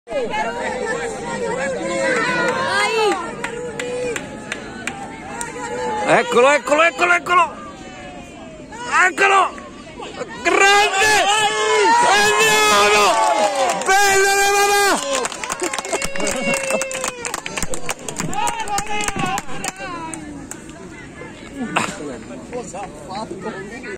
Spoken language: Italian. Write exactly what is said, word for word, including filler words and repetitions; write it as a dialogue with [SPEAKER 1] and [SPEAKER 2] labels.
[SPEAKER 1] Eccolo, eccolo, eccolo, eccolo! Eccolo! Grande! Andiamo! Bello le mamma! Cosa ha fatto?